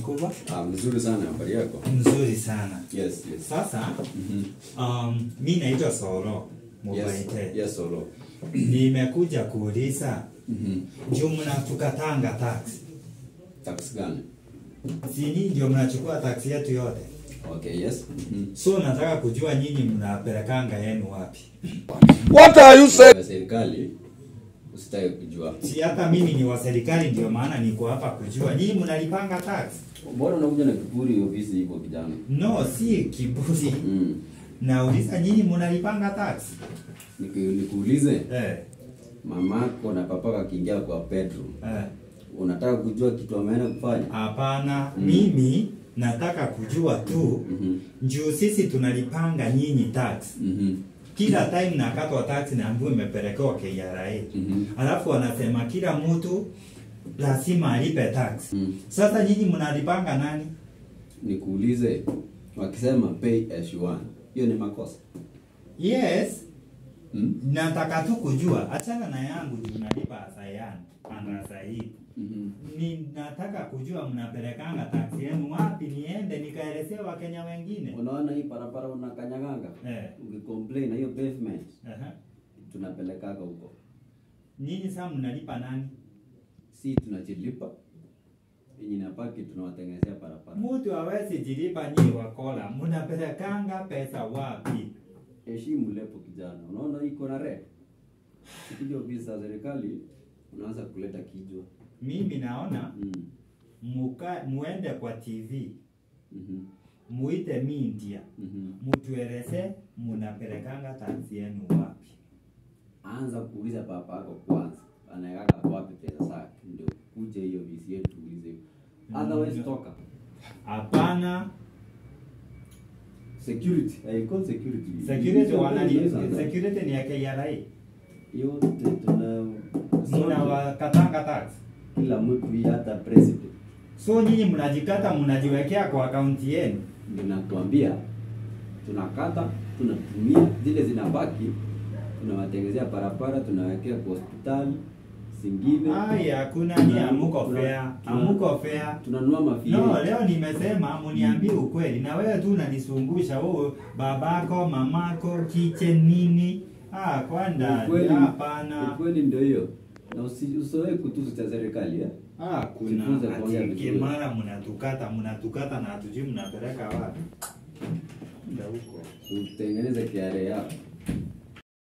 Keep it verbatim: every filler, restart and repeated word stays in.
mkubwa? Ah, mzuri sana, habari yako? Mzuri sana. Yes, yes. Sasa, mm -hmm. um, mimi naitwa Solo. Yes, yes, Solo. Nimekuja kuuliza, Mhm. ndio mnatukatanga tax. Tax gani? Sini ndio mnachukua tax yetu yote. Okay, yes. Mhm. So nataka kujua nyinyi mnapelekanga yenu wapi? What are you saying? Serikali usitaki kujua. Si hata mimi ni wa serikali ndio maana niko hapa kujua. Nyinyi mnalipanga tax? Mbona unakuja na kiburi ofisi hivyo kijana? No, si kiburi. Mm. Nauliza nyinyi mnalipanga tax? Niku, nikuulize. Eh. Mamako na papaka akiingia kwa bedroom. Eh. Unataka kujua kitu ameenda kufanya? Hapana, mm. Mimi nataka kujua tu. Mhm. Mm Njoo sisi tunalipanga nyinyi tax. Mhm. Mm kila time nakatwa tax na ambayo imepelekewa K R A. Mhm. Mm Alafu wanasema kila mtu lazima alipe tax. Mm. Sasa nyinyi mnalipanga nani? Nikuulize, wakisema pay as you want, hiyo ni makosa? Yes. Mm? Nataka tu kujua, achana na yangu ndio nalipa asayani, anda sahihi. Mhm. Ni nataka kujua mnapelekanga tax yenu wapi niende nikaelezea Wakenya wengine. Unaona hii barabara unakanyaganga? Eh. Ukicomplain na hiyo pavement. Aha. Tunapelekaga huko. Nyinyi sasa mnalipa nani? Si tunachilipa. Yenye napaki tunawatengenezea barabara. Mtu hawezi jilipa nyinyi wakola. Mnapelekanga pesa wapi? Heshimu lepo kijana. Unaona iko na re. Sikija ofisi za serikali unaanza kuleta kijwa. Mimi naona mm. muka muende kwa T V. Mhm. Mm muite media. Mhm. Mm Mutueleze mnapelekanga tax yenu wapi? Anza kuuliza papa yako kwanza. Anaweka wapi pesa zake ndio kuje hiyo ofisi yetu uulize. Otherwise mm. toka. Hapana. Security. I call security. Security wanalipa. Security ni ya K R A. Yote tuna Muna wakatanga tax. Kila mtu hata president. So nyinyi mnajikata mnajiwekea kwa account yenu. Ninatuambia tunakata, tunatumia zile zinabaki, tunawatengenezea barabara, tunawekea kwa hospitali zingine. Haya hakuna ni amuko fair. Amuko fair. Tunanunua mafia. No, leo nimesema mniambie ukweli na wewe tu unanisungusha wewe babako, mamako, kitchen nini? Ah, kwanda hapana. Ukweli ndio hiyo. Na usizoe kutusi cha serikali ya. Ah, kuna ati mara mnatukata, mnatukata na hatujui mnapeleka wapi. Ndio huko. Utengeneze kiare yako.